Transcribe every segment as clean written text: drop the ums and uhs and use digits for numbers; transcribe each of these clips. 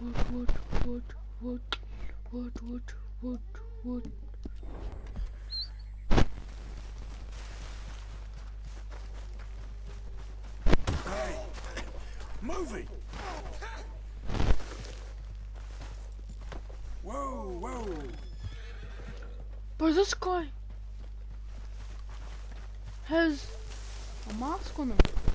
wood. Hey, move it! Whoa, whoa! Bro, this guy has a mask on him.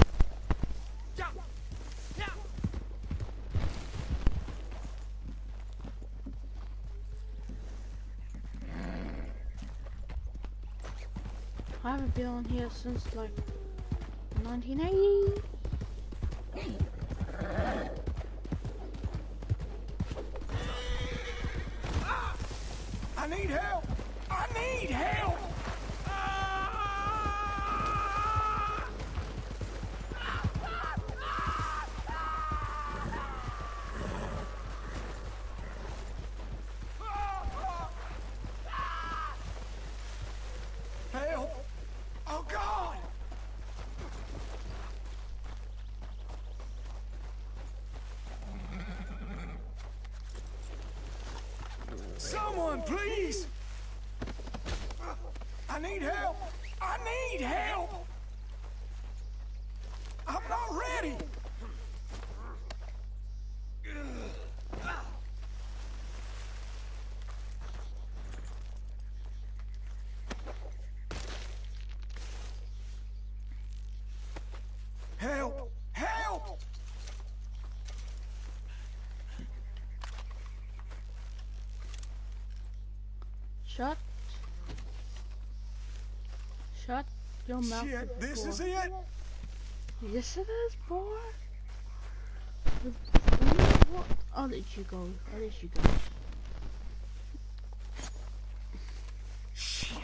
I haven't been on here since like 1980. I need help! I need help! Help! Oh God! Someone, please! I need help! I need help! I'm not ready! Help! Help! Shut your mouth. Shit, this is it? Yes, it is, boy. What? I'll let you go. I'll let you go. Shit.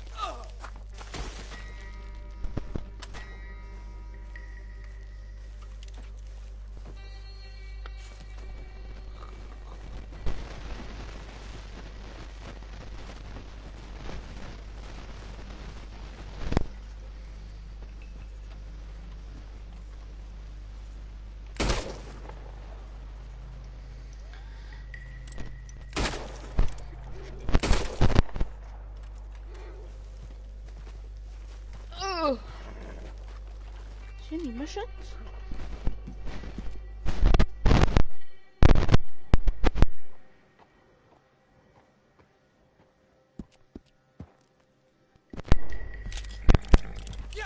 Ugh. Any missions? Yeah.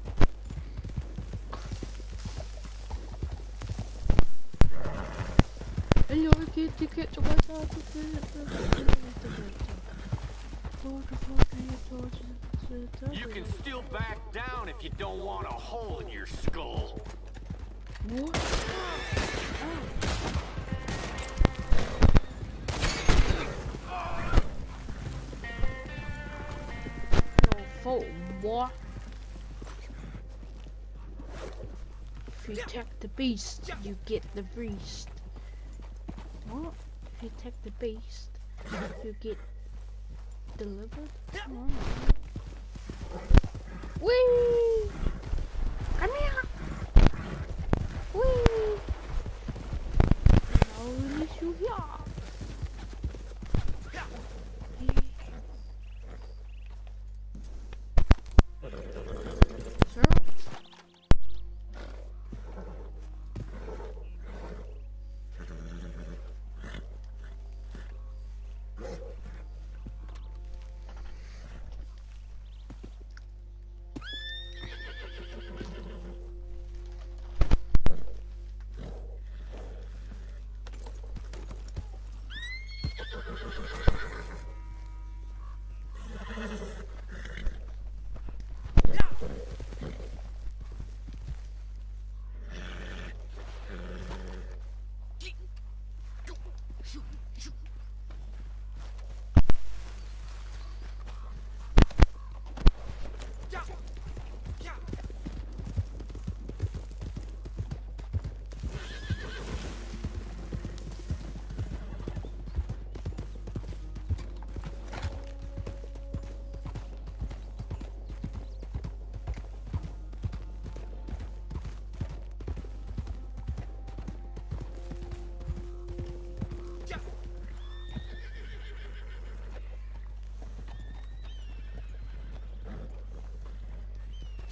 You can still back down if you don't want a hole in your skull. What? Your fault, boy. If you attack the beast, you get the beast. What? If you attack the beast, you get delivered? Oh. Whee! Come here! Whee! Now release you here. Sir?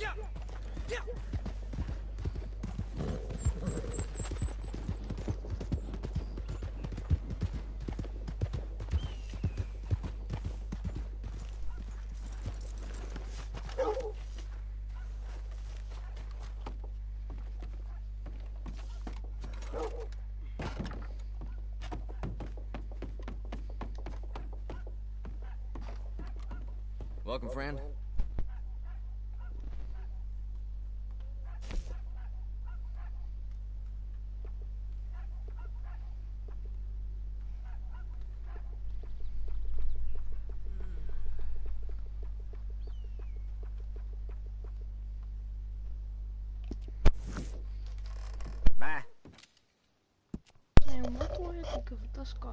Welcome, friend. Bye. And what do I have to give this guy?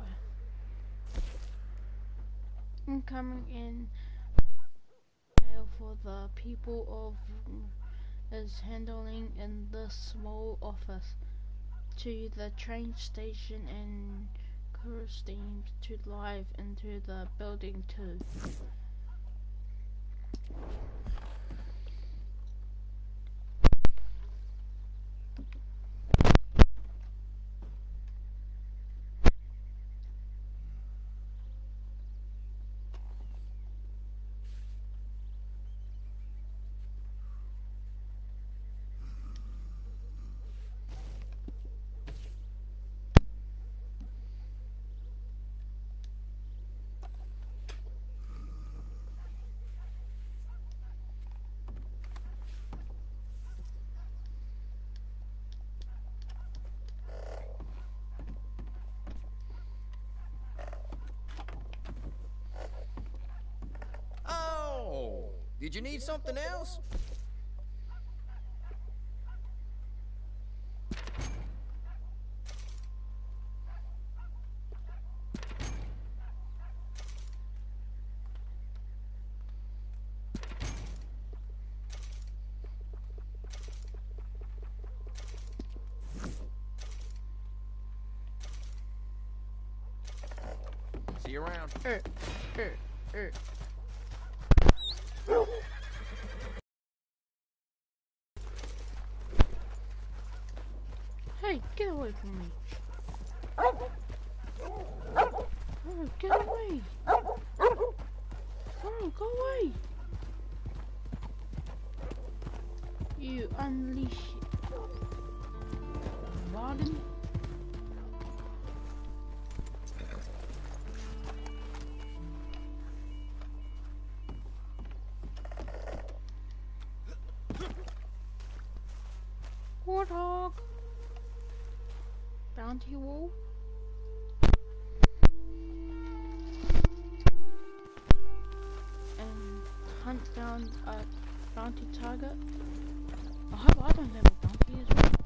I'm coming in for the people of is handling in this small office to the train station and steam to live into the building too. Oh, did you need something else? See you around. Hey, get away from me. Oh, get away. Oh, go away. You unleash Warden. Warthog. Bounty wall. And hunt down a bounty target. I hope I don't have a bounty as well.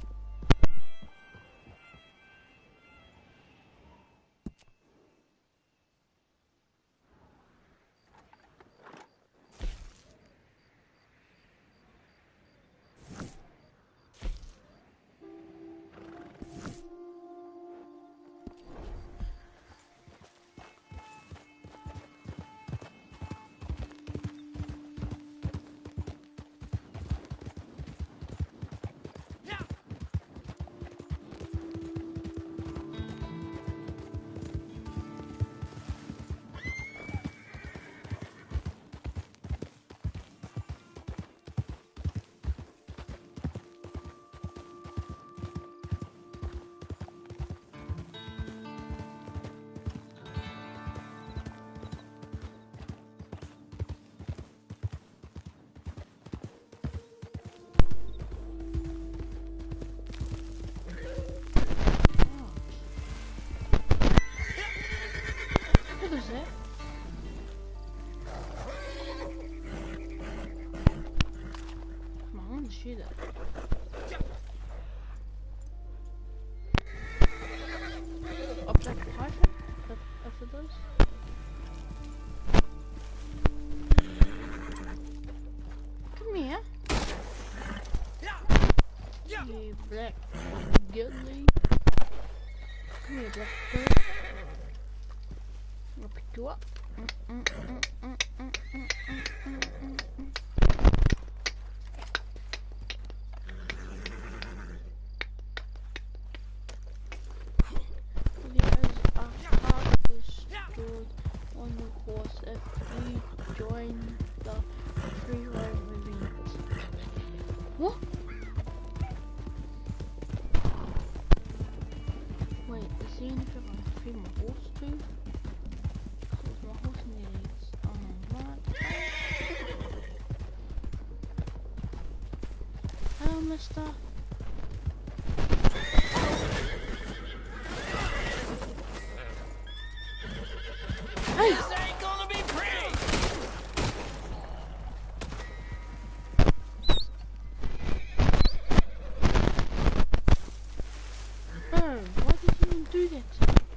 What is it? Come on, I want to shoot it. Object python? If it does. Come here. You black gilly. Come here, black bird. I'll pick you up. see anything I can feed my horse to? Because my horse needs, right. Hello, mister. Hey! This ain't gonna be pretty! Oh, why did you even do that?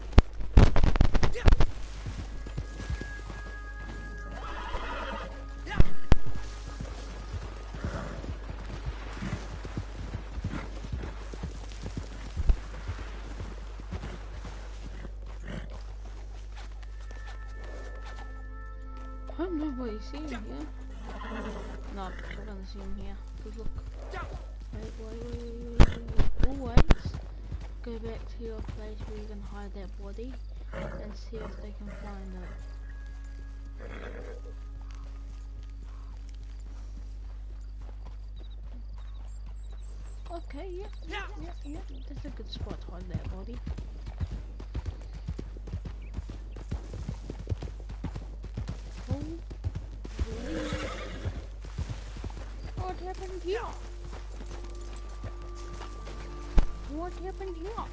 I don't know what he's seeing here. No, we're gonna see him here. Cause look. Wait. Always go back to your place where you can hide that body and see if they can find it. Okay, yeah. That's a good spot to hide that body. What happened here? What happened here?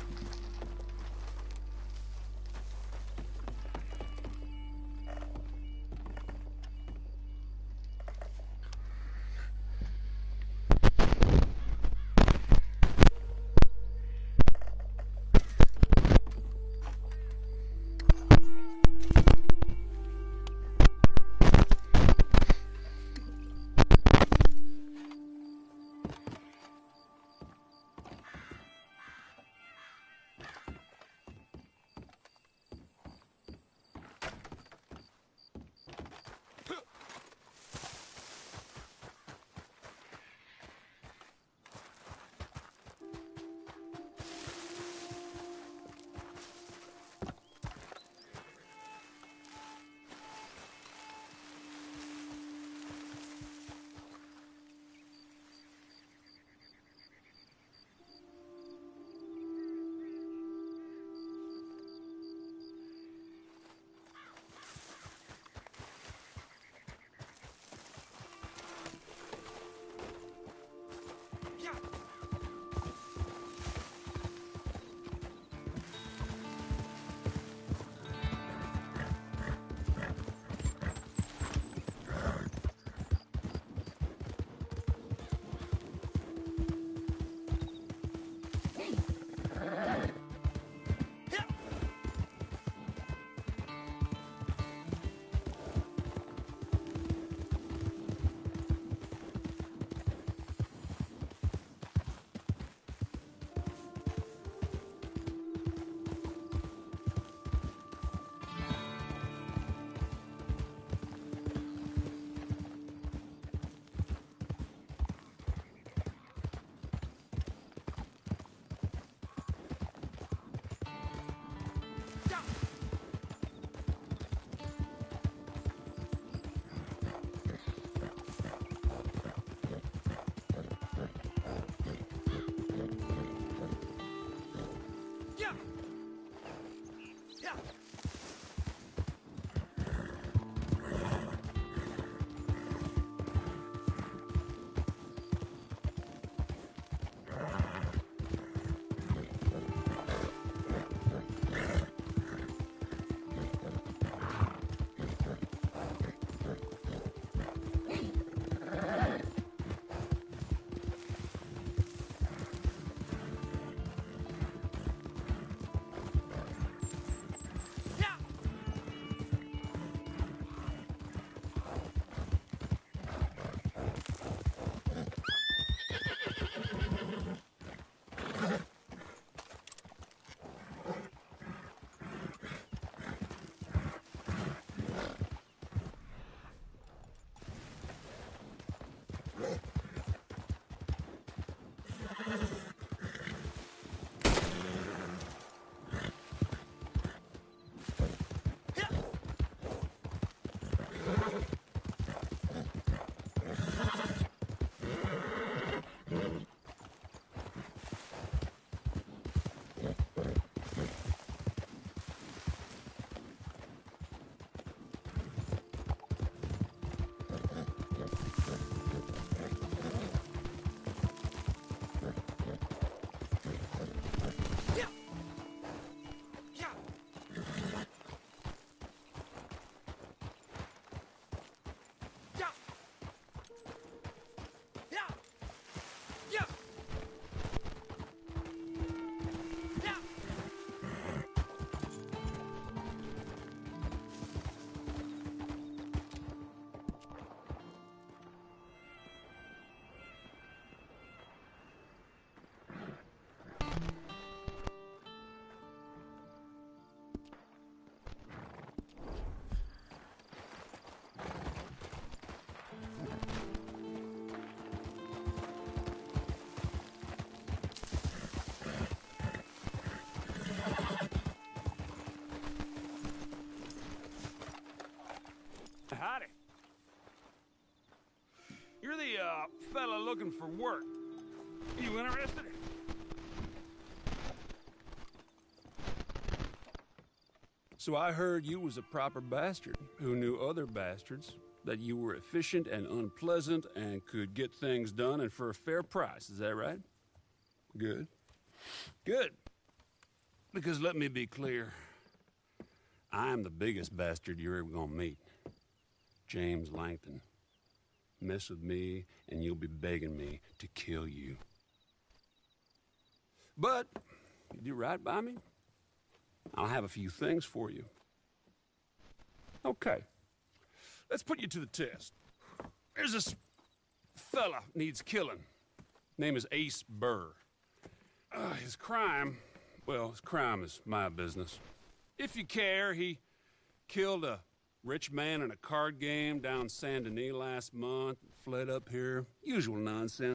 howdy. You're the, fella looking for work. You interested? So I heard you was a proper bastard who knew other bastards, that you were efficient and unpleasant and could get things done and for a fair price. Is that right? Good. Good. Because let me be clear. I'm the biggest bastard you're ever gonna meet. James Langton. Mess with me and you'll be begging me to kill you. But, you do right by me, I'll have a few things for you. Okay. Let's put you to the test. There's this fella needs killing. Name is Ace Burr. His crime is my business. If you care, he killed a rich man in a card game down Saint Denis last month, fled up here. Usual nonsense.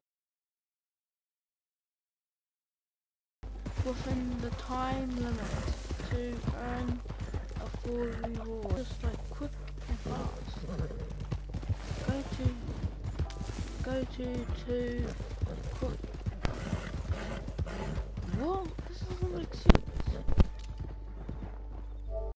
Within the time limit to earn a full reward. Just like quick and fast. Go to